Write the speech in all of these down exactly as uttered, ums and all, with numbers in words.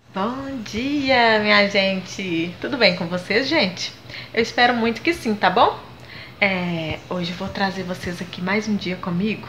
Bom dia, minha gente! Tudo bem com vocês, gente? Eu espero muito que sim, tá bom? É, hoje eu vou trazer vocês aqui mais um dia comigo,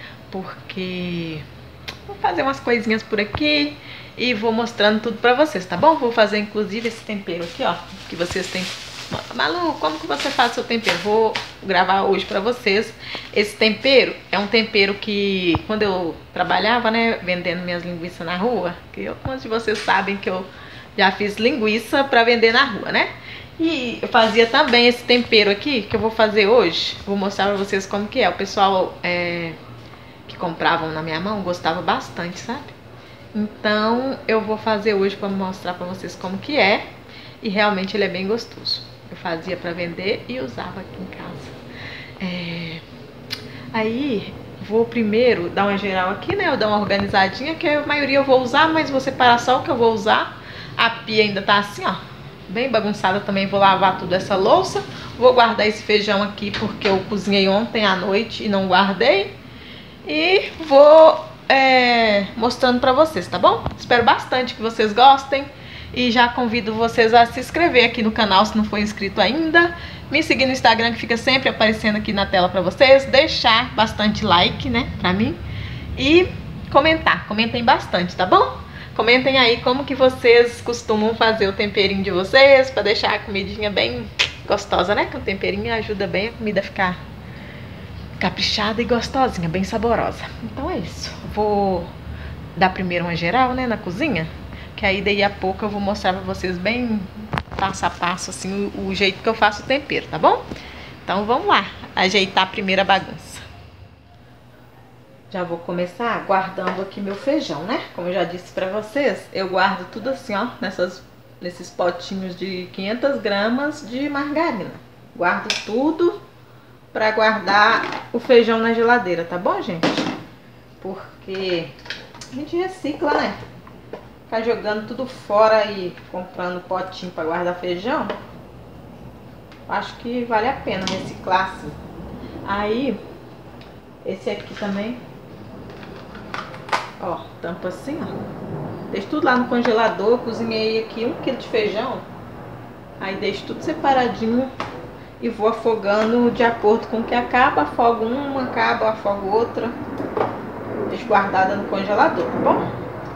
porque vou fazer umas coisinhas por aqui e vou mostrando tudo pra vocês, tá bom? Vou fazer inclusive esse tempero aqui, ó, que vocês têm. Malu, como que você faz seu tempero? Vou gravar hoje pra vocês. Esse tempero é um tempero que quando eu trabalhava, né, vendendo minhas linguiças na rua, que eu, muitos de vocês sabem que eu já fiz linguiça pra vender na rua, né? E eu fazia também esse tempero aqui, que eu vou fazer hoje. Vou mostrar pra vocês como que é. O pessoal é, que compravam na minha mão gostava bastante, sabe? Então eu vou fazer hoje pra mostrar pra vocês como que é. E realmente ele é bem gostoso. Eu fazia pra vender e usava aqui em casa. É... Aí vou primeiro dar uma geral aqui, né? Eu dar uma organizadinha, que a maioria eu vou usar, mas vou separar só o que eu vou usar. A pia ainda tá assim, ó, bem bagunçada também. Vou lavar toda essa louça. Vou guardar esse feijão aqui porque eu cozinhei ontem à noite e não guardei. E vou é, mostrando pra vocês, tá bom? Espero bastante que vocês gostem. E já convido vocês a se inscrever aqui no canal se não for inscrito ainda. Me seguir no Instagram que fica sempre aparecendo aqui na tela pra vocês. Deixar bastante like, né, pra mim. E comentar, comentem bastante, tá bom? Comentem aí como que vocês costumam fazer o temperinho de vocês, pra deixar a comidinha bem gostosa, né? Que o temperinho ajuda bem a comida a ficar caprichada e gostosinha, bem saborosa. Então é isso. Vou dar primeiro uma geral, né, na cozinha. Que aí daí a pouco eu vou mostrar pra vocês bem passo a passo, assim, o, o jeito que eu faço o tempero, tá bom? Então vamos lá, ajeitar a primeira bagunça. Já vou começar guardando aqui meu feijão, né? Como eu já disse pra vocês, eu guardo tudo assim, ó, nessas, nesses potinhos de quinhentas gramas de margarina. Guardo tudo pra guardar o feijão na geladeira, tá bom, gente? Porque a gente recicla, né? Ficar jogando tudo fora e comprando potinho para guardar feijão, acho que vale a pena reciclar assim. Aí, esse aqui também, ó, tampa assim, ó. Deixo tudo lá no congelador, cozinhei aqui um quilo de feijão. Aí deixo tudo separadinho e vou afogando de acordo com o que acaba. Afogo uma, acaba, afogo outra. Deixo guardada no congelador, tá bom?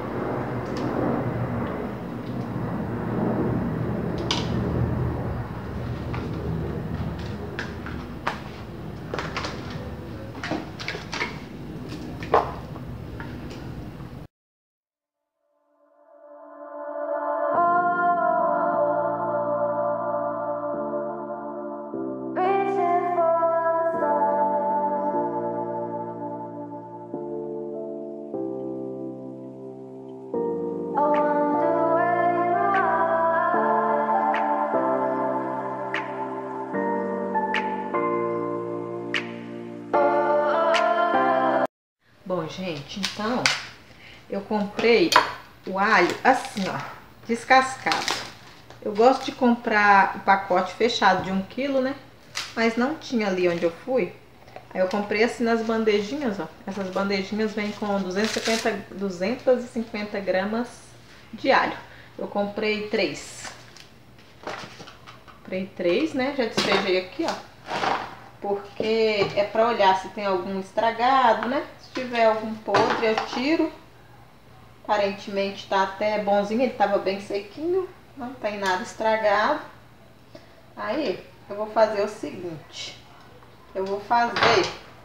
Bom, gente, então eu comprei o alho assim, ó, descascado. Eu gosto de comprar o pacote fechado de um quilo, né? Mas não tinha ali onde eu fui. Aí eu comprei assim nas bandejinhas, ó. Essas bandejinhas vêm com duzentos e cinquenta gramas de alho. Eu comprei três. Comprei três, né? Já despejei aqui, ó. Porque é pra olhar se tem algum estragado, né? Se tiver algum podre, eu tiro. Aparentemente tá até bonzinho, ele tava bem sequinho. Não tem nada estragado. Aí, eu vou fazer o seguinte. Eu vou fazer...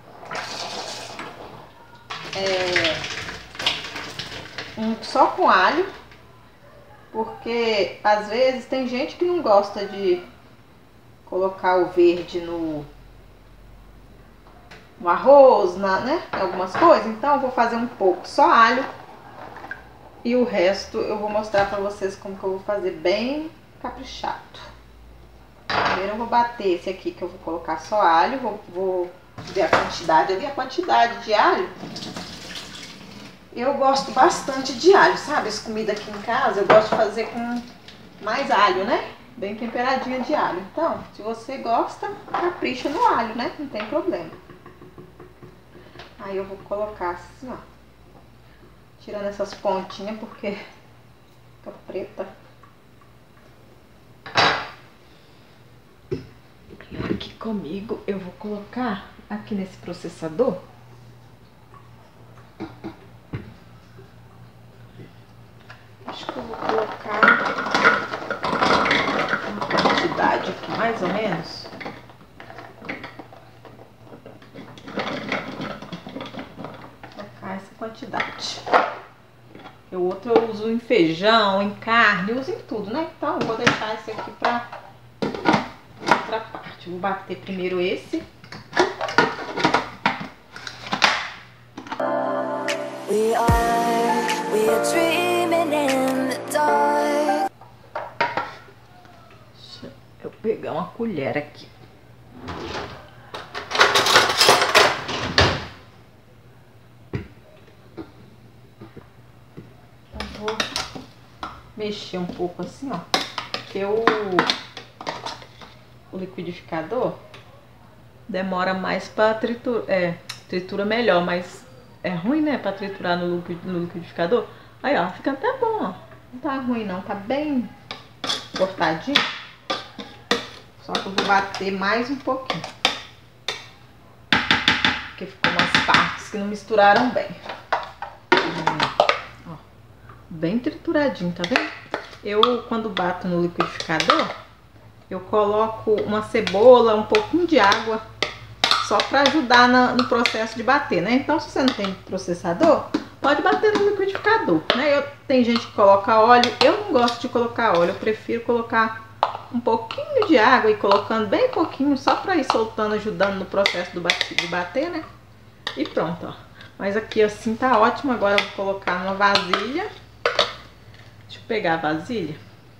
É, um só com alho. Porque, às vezes, tem gente que não gosta de colocar o verde no... no arroz, na, né, algumas coisas. Então eu vou fazer um pouco só alho e o resto eu vou mostrar pra vocês como que eu vou fazer bem caprichado. Primeiro eu vou bater esse aqui que eu vou colocar só alho, vou, vou ver a quantidade ali, a quantidade de alho. Eu gosto bastante de alho, sabe? Essa comida aqui em casa eu gosto de fazer com mais alho, né? Bem temperadinha de alho. Então, se você gosta, capricha no alho, né? Não tem problema. Aí eu vou colocar assim, ó. Tirando essas pontinhas porque fica preta. E aqui comigo eu vou colocar aqui nesse processador. Acho que eu vou colocar uma quantidade aqui, mais ou menos. Vou colocar essa quantidade. O outro eu uso em feijão, em carne, eu uso em tudo, né? Então eu vou deixar esse aqui pra outra parte. Vou bater primeiro esse. We are, we are dreaming in the dark. Deixa eu pegar uma colher aqui. Eu vou mexer um pouco assim, ó. Porque o, o liquidificador demora mais para triturar, é, tritura melhor, mas é ruim, né, para triturar no, no liquidificador. Aí, ó, fica até bom, ó. Não tá ruim não, tá bem cortadinho. Só que eu vou bater mais um pouquinho. Porque ficou umas partes que não misturaram bem. Ó, bem trituradinho, tá vendo? Eu, quando bato no liquidificador, eu coloco uma cebola, um pouquinho de água, só para ajudar na, no processo de bater, né? Então, se você não tem processador, pode bater no liquidificador, né? Eu, tem gente que coloca óleo, eu não gosto de colocar óleo, eu prefiro colocar um pouquinho de água e colocando bem pouquinho, só para ir soltando, ajudando no processo do bate, de bater, né? E pronto, ó. Mas aqui assim tá ótimo. Agora eu vou colocar numa vasilha. Deixa eu pegar a vasilha.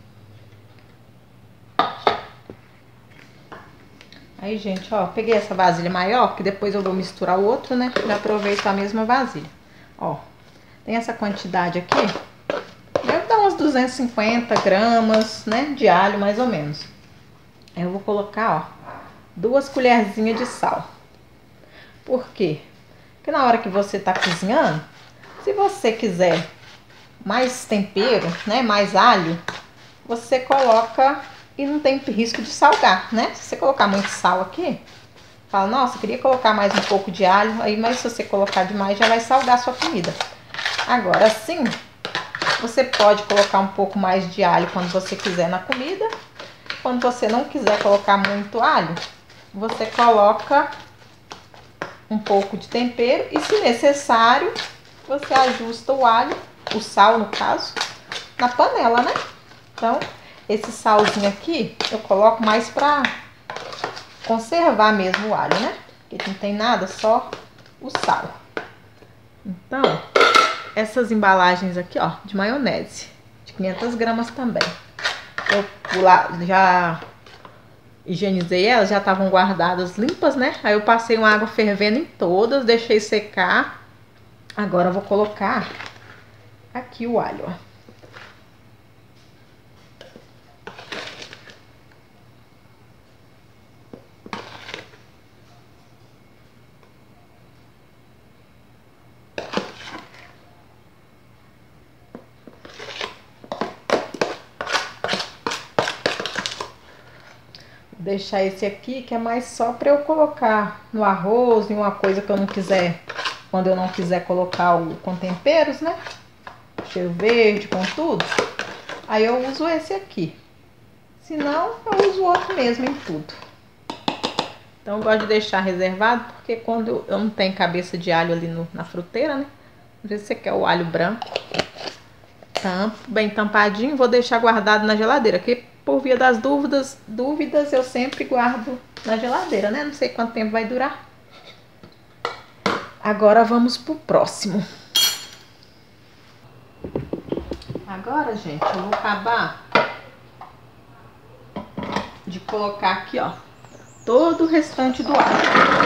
Aí, gente, ó, peguei essa vasilha maior, que depois eu vou misturar o outro, né? Já aproveito a mesma vasilha. Ó, tem essa quantidade aqui. Deve dar uns duzentos e cinquenta gramas, né? De alho, mais ou menos. Aí eu vou colocar, ó, duas colherzinhas de sal. Por quê? Porque na hora que você tá cozinhando, se você quiser mais tempero, né? Mais alho, você coloca... E não tem risco de salgar, né? Se você colocar muito sal aqui, fala, nossa, eu queria colocar mais um pouco de alho, aí, mas se você colocar demais, já vai salgar a sua comida. Agora, sim, você pode colocar um pouco mais de alho quando você quiser na comida. Quando você não quiser colocar muito alho, você coloca um pouco de tempero e, se necessário, você ajusta o alho, o sal, no caso, na panela, né? Então... Esse salzinho aqui, eu coloco mais pra conservar mesmo o alho, né? Porque não tem nada, só o sal. Então, essas embalagens aqui, ó, de maionese, de quinhentas gramas também. Eu lá, já higienizei elas, já estavam guardadas limpas, né? Aí eu passei uma água fervendo em todas, deixei secar. Agora eu vou colocar aqui o alho, ó. Deixar esse aqui, que é mais só para eu colocar no arroz, em uma coisa que eu não quiser, quando eu não quiser colocar o com temperos, né? Cheiro verde, com tudo. Aí eu uso esse aqui. Se não, eu uso outro mesmo em tudo. Então eu gosto de deixar reservado, porque quando eu não tenho cabeça de alho ali no, na fruteira, né? Às vezes você quer o alho branco. Tampo, bem tampadinho, vou deixar guardado na geladeira, que por via das dúvidas, dúvidas eu sempre guardo na geladeira, né? Não sei quanto tempo vai durar. Agora vamos pro próximo. Agora, gente, eu vou acabar de colocar aqui, ó, todo o restante do alho.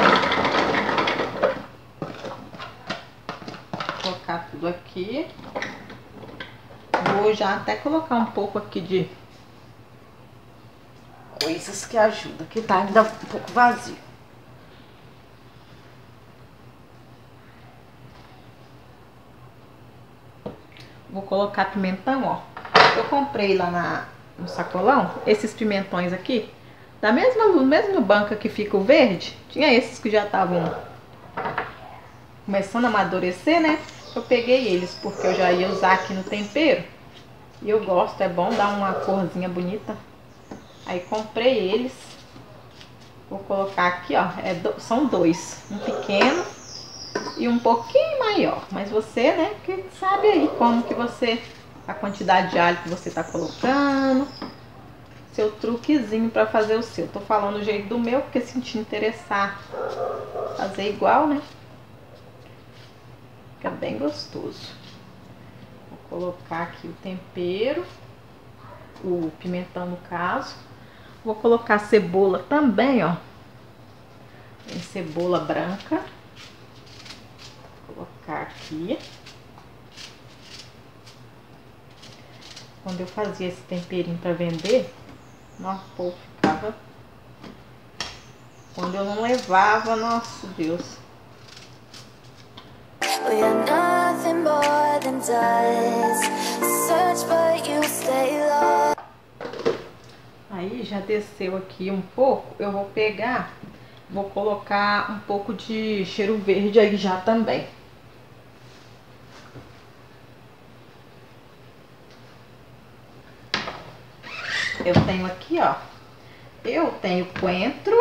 Vou colocar tudo aqui. Vou já até colocar um pouco aqui de coisas que ajudam, que tá ainda um pouco vazio. Vou colocar pimentão, ó. Eu comprei lá na, no sacolão esses pimentões aqui. Da mesma, mesma banca que fica o verde. Tinha esses que já estavam começando a amadurecer, né? Eu peguei eles porque eu já ia usar aqui no tempero. E eu gosto, é bom dar uma corzinha bonita. Aí comprei eles. Vou colocar aqui, ó. É do, são dois. Um pequeno e um pouquinho maior. Mas você, né, que sabe aí como que você... A quantidade de alho que você tá colocando. Seu truquezinho pra fazer o seu. Tô falando o jeito do meu, porque se te interessar fazer igual, né? Fica bem gostoso. Vou colocar aqui o tempero. O pimentão no caso. Vou colocar a cebola também, ó. Tem cebola branca. Vou colocar aqui. Quando eu fazia esse temperinho pra vender, nossa, o povo ficava... Quando eu não levava, nossa Deus. We are nothing more than dust. Search but you stay lost. Aí já desceu aqui um pouco, eu vou pegar, vou colocar um pouco de cheiro verde aí já também. Eu tenho aqui, ó, eu tenho coentro,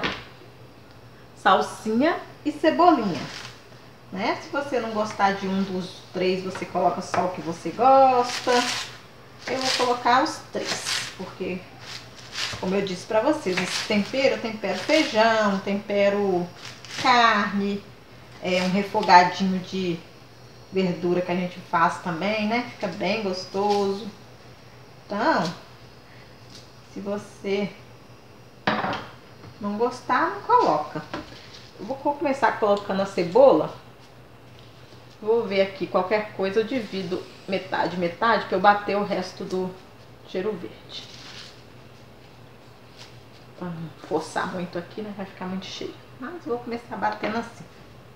salsinha e cebolinha, né? Se você não gostar de um dos três, você coloca só o que você gosta. Eu vou colocar os três, porque, como eu disse pra vocês, esse tempero, eu tempero feijão, tempero carne, é um refogadinho de verdura que a gente faz também, né? Fica bem gostoso. Então, se você não gostar, não coloca. Eu vou começar colocando a cebola. Vou ver aqui, qualquer coisa eu divido metade, metade, pra eu bater o resto do cheiro verde. Pra não forçar muito aqui, né? Vai ficar muito cheio. Mas vou começar batendo assim.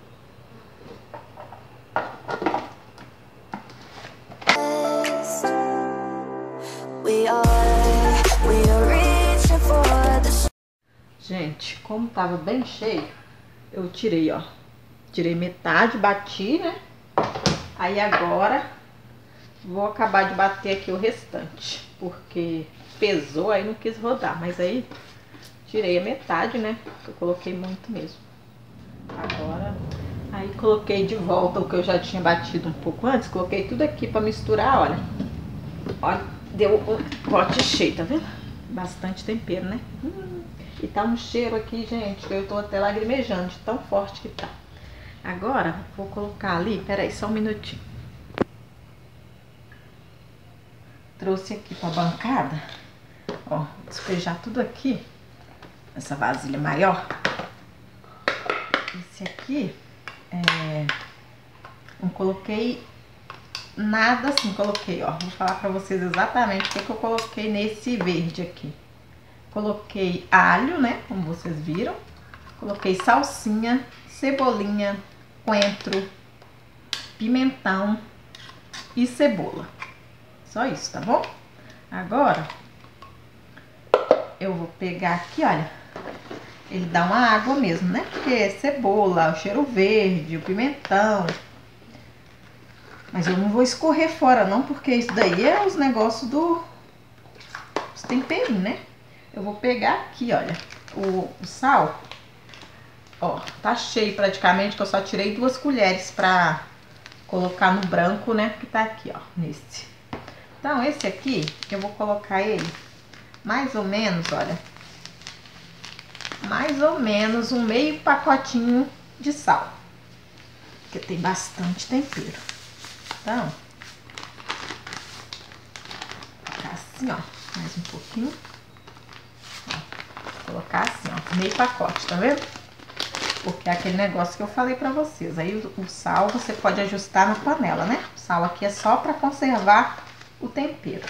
Gente, como tava bem cheio, eu tirei, ó. Tirei metade, bati, né? Aí agora vou acabar de bater aqui o restante, porque pesou, aí não quis rodar. Mas aí tirei a metade, né? Eu coloquei muito mesmo. Agora, aí coloquei de volta o que eu já tinha batido um pouco antes. Coloquei tudo aqui pra misturar, olha. Olha, deu um pote cheio, tá vendo? Bastante tempero, né? Hum, e tá um cheiro aqui, gente, que eu tô até lagrimejando de tão forte que tá. Agora, vou colocar ali, peraí, só um minutinho. Trouxe aqui pra bancada, ó, despejar tudo aqui, essa vasilha maior. Esse aqui, é, não coloquei nada assim, coloquei, ó, vou falar pra vocês exatamente o que, que eu coloquei nesse verde aqui. Coloquei alho, né, como vocês viram, coloquei salsinha, cebolinha, coentro, pimentão e cebola. Só isso, tá bom? Agora, eu vou pegar aqui, olha, ele dá uma água mesmo, né? Porque é cebola, o cheiro verde, o pimentão. Mas eu não vou escorrer fora não, porque isso daí é os negócios do... os temperinhos, né? Eu vou pegar aqui, olha, o, o sal. Ó, tá cheio praticamente, que eu só tirei duas colheres pra colocar no branco, né? Que tá aqui, ó, nesse. Então, esse aqui, eu vou colocar ele mais ou menos, olha, mais ou menos um meio pacotinho de sal. Porque tem bastante tempero. Então, vou colocar assim, ó, mais um pouquinho. Ó, vou colocar assim, ó, meio pacote, tá vendo? Porque é aquele negócio que eu falei pra vocês. Aí o, o sal você pode ajustar na panela, né? O sal aqui é só pra conservar o tempero.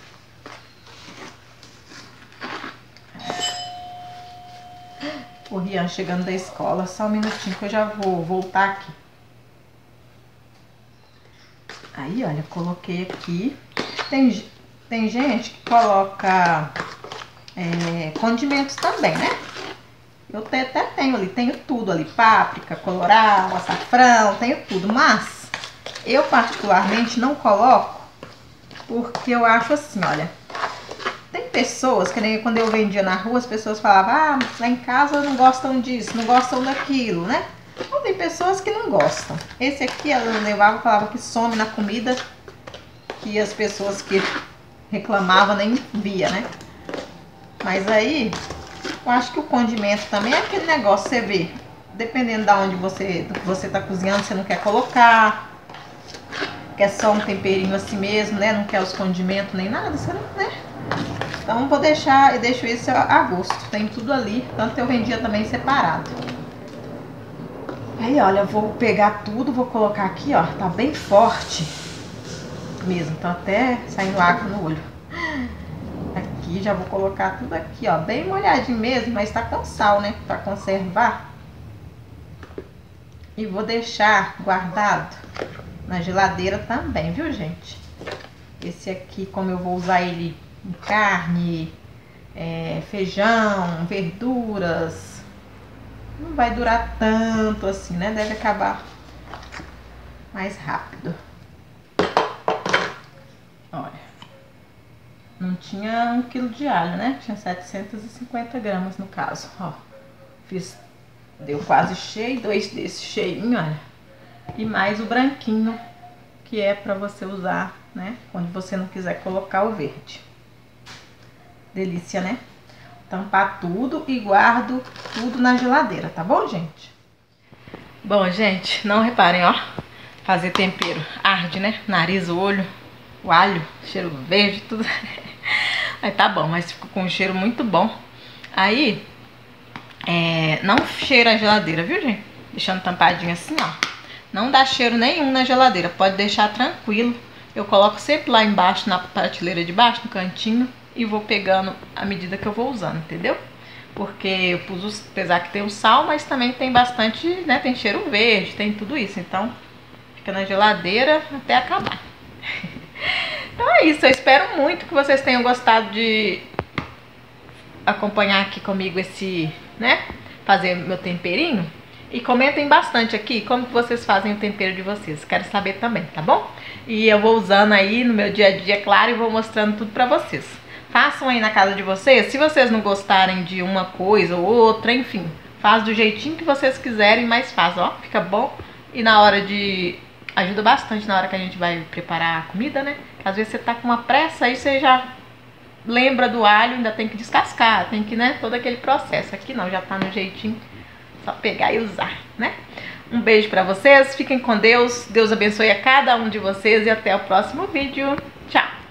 O Rian chegando da escola, só um minutinho que eu já vou voltar aqui. Aí, olha, coloquei aqui. Tem, Tem gente que coloca é, condimentos também, né? Eu até, até tenho ali, tenho tudo ali, páprica, colorau, açafrão, tenho tudo, mas eu particularmente não coloco porque eu acho assim, olha, tem pessoas, que nem quando eu vendia na rua, as pessoas falavam, ah, lá em casa não gostam disso, não gostam daquilo, né? Então tem pessoas que não gostam. Esse aqui ela levava, falava que some na comida, que as pessoas que reclamavam nem via, né? Mas aí, eu acho que o condimento também é aquele negócio, você vê, dependendo de onde você, do que você tá cozinhando, você não quer colocar, quer só um temperinho assim mesmo, né? Não quer os condimentos nem nada, você não, né? Então vou deixar, eu deixo isso a gosto, tem tudo ali, tanto eu vendia também separado. Aí, olha, eu vou pegar tudo, vou colocar aqui, ó, tá bem forte mesmo, tá até saindo água no olho. Aqui, já vou colocar tudo aqui, ó, bem molhadinho mesmo, mas tá com sal, né, pra conservar. E vou deixar guardado na geladeira também, viu, gente? Esse aqui, como eu vou usar ele em carne, é, feijão, verduras, não vai durar tanto assim, né? Deve acabar mais rápido. Olha, não tinha um quilo de alho, né? Tinha setecentos e cinquenta gramas no caso, ó. Fiz, deu quase cheio, dois desses cheinho, olha. E mais o branquinho, que é pra você usar, né? Quando você não quiser colocar o verde. Delícia, né? Tampar tudo e guardo tudo na geladeira, tá bom, gente? Bom, gente, não reparem, ó. Fazer tempero arde, né? Nariz, o olho, o alho, cheiro verde, tudo. Aí tá bom, mas ficou com um cheiro muito bom. Aí, é, não cheira a geladeira, viu, gente? Deixando tampadinho assim, ó. Não dá cheiro nenhum na geladeira, pode deixar tranquilo. Eu coloco sempre lá embaixo, na prateleira de baixo, no cantinho, e vou pegando à medida que eu vou usando, entendeu? Porque eu pus, apesar que tem o sal, mas também tem bastante, né? Tem cheiro verde, tem tudo isso. Então, fica na geladeira até acabar. Então é isso, eu espero muito que vocês tenham gostado de acompanhar aqui comigo esse, né? Fazer meu temperinho. E comentem bastante aqui como que vocês fazem o tempero de vocês. Quero saber também, tá bom? E eu vou usando aí no meu dia a dia, claro, e vou mostrando tudo pra vocês. Façam aí na casa de vocês. Se vocês não gostarem de uma coisa ou outra, enfim, faz do jeitinho que vocês quiserem, mas faz, ó, fica bom. E na hora de... ajuda bastante na hora que a gente vai preparar a comida, né? Às vezes você tá com uma pressa, aí você já lembra do alho, ainda tem que descascar, tem que, né, todo aquele processo. Aqui não, já tá no jeitinho. Só pegar e usar, né? Um beijo pra vocês, fiquem com Deus, Deus abençoe a cada um de vocês e até o próximo vídeo. Tchau!